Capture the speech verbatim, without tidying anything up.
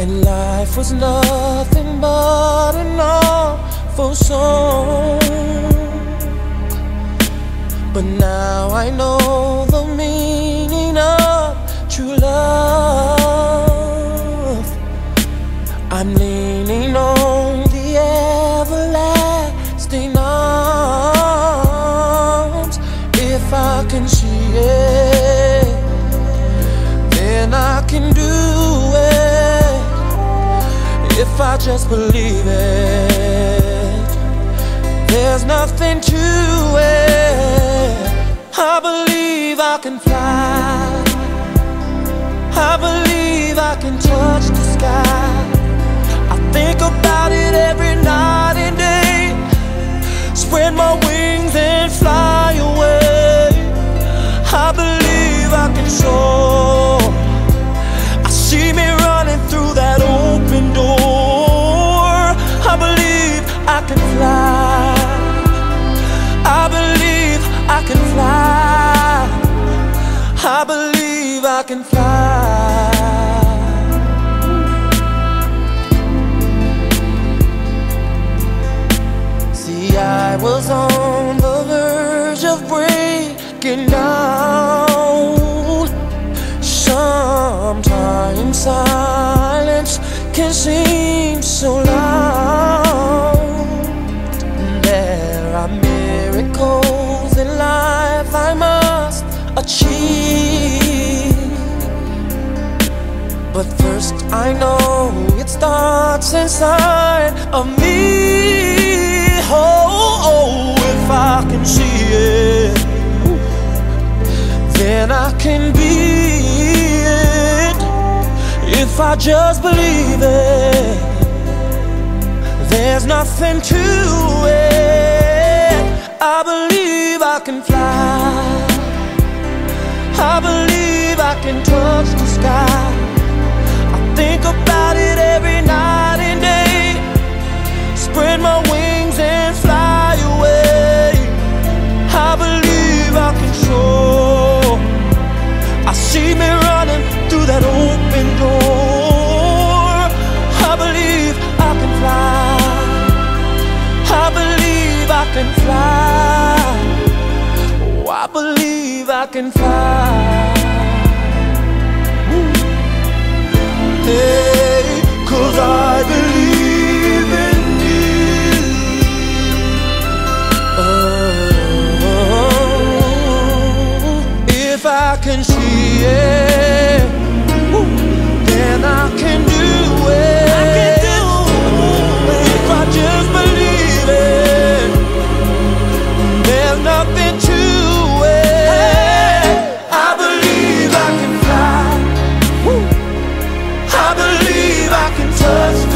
and life was nothing but an awful song. But now I know the meaning of true love. I'm leaning on the everlasting arms. If I can see it, then I can do it. If I just believe it, there's nothing to it. I believe I can fly. I believe I can touch the sky. I think about it every night and day. Spread my wings and fly away. I believe I can soar. I see me running through that open door. I believe I can fly. I believe I can fly. I believe I can fly. See, I was on the verge of breaking down. Sometimes silence can seem so loud. There are miracles in life I must achieve, but first I know it starts inside of me. Oh, oh, if I can see it, then I can be it. If I just believe it, there's nothing to it. I believe I can fly. I believe I can touch the sky. I think about it every night and day. Spread my wings and fly away. I believe I can soar. I see me running through that open door. I believe I can fly. I believe I can fly. Oh, I believe I can fly. Woo. Hey, 'cause I believe in you. Oh, if I can see it, woo, then I can do it. I can do it. If I just believe it, there's nothing to it. I believe I can fly. Woo. I believe I can touch